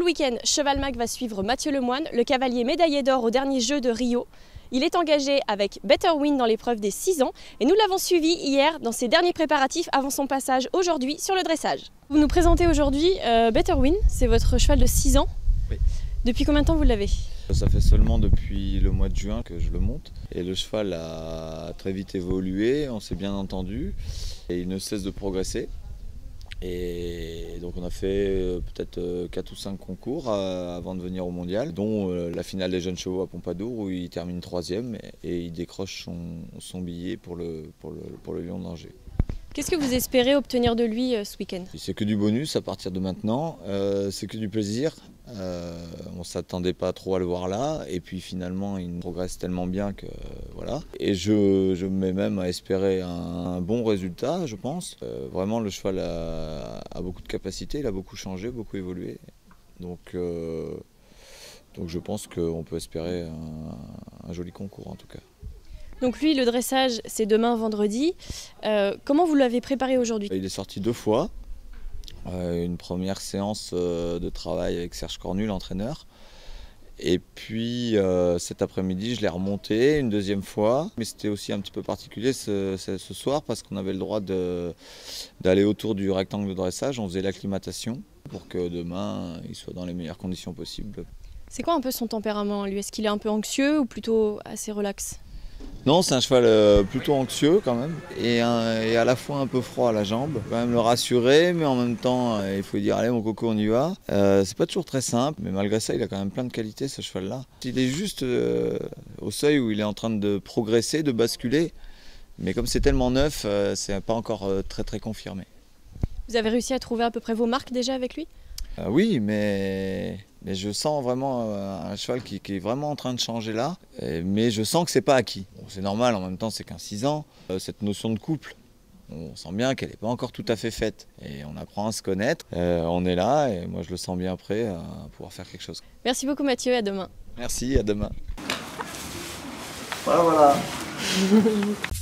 le week-end, Chevalmac va suivre Mathieu Lemoine, le cavalier médaillé d'or au dernier jeu de Rio. Il est engagé avec Better Win dans l'épreuve des 6 ans et nous l'avons suivi hier dans ses derniers préparatifs avant son passage aujourd'hui sur le dressage. Vous nous présentez aujourd'hui Better Win, c'est votre cheval de 6 ans. Oui. Depuis combien de temps vous l'avez? Ça fait seulement depuis le mois de juin que je le monte et le cheval a très vite évolué, on s'est bien entendu et il ne cesse de progresser. Et donc on a fait peut-être 4 ou 5 concours avant de venir au mondial, dont la finale des jeunes chevaux à Pompadour où il termine 3e et il décroche son billet pour le Lion d'Angers. Qu'est-ce que vous espérez obtenir de lui ce week-end? C'est que du bonus à partir de maintenant, c'est que du plaisir. On ne s'attendait pas trop à le voir là et puis finalement il progresse tellement bien que voilà. Et je me mets même à espérer un bon résultat, je pense. Vraiment le cheval a beaucoup de capacité, il a beaucoup changé, beaucoup évolué. Donc je pense qu'on peut espérer un joli concours en tout cas. Donc lui, le dressage, c'est demain vendredi. Comment vous l'avez préparé aujourd'hui? Il est sorti 2 fois. Une première séance de travail avec Serge Cornu, l'entraîneur. Et puis cet après-midi, je l'ai remonté une deuxième fois. Mais c'était aussi un petit peu particulier ce soir parce qu'on avait le droit d'aller autour du rectangle de dressage. On faisait l'acclimatation pour que demain, il soit dans les meilleures conditions possibles. C'est quoi un peu son tempérament, lui? Est-ce qu'il est un peu anxieux ou plutôt assez relax? Non, c'est un cheval plutôt anxieux quand même et à la fois un peu froid à la jambe. Il faut quand même le rassurer, mais en même temps, il faut lui dire allez mon coco, on y va. C'est pas toujours très simple, mais malgré ça, il a quand même plein de qualités ce cheval-là. Il est juste au seuil où il est en train de progresser, de basculer, mais comme c'est tellement neuf, c'est pas encore très confirmé. Vous avez réussi à trouver à peu près vos marques déjà avec lui? Oui, mais je sens vraiment un cheval qui est vraiment en train de changer là, mais je sens que c'est pas acquis. Bon, c'est normal, en même temps c'est qu'un 6 ans. Cette notion de couple, on sent bien qu'elle n'est pas encore tout à fait faite. Et on apprend à se connaître, on est là et moi je le sens bien prêt à pouvoir faire quelque chose. Merci beaucoup Mathieu, à demain. Merci, à demain. Voilà.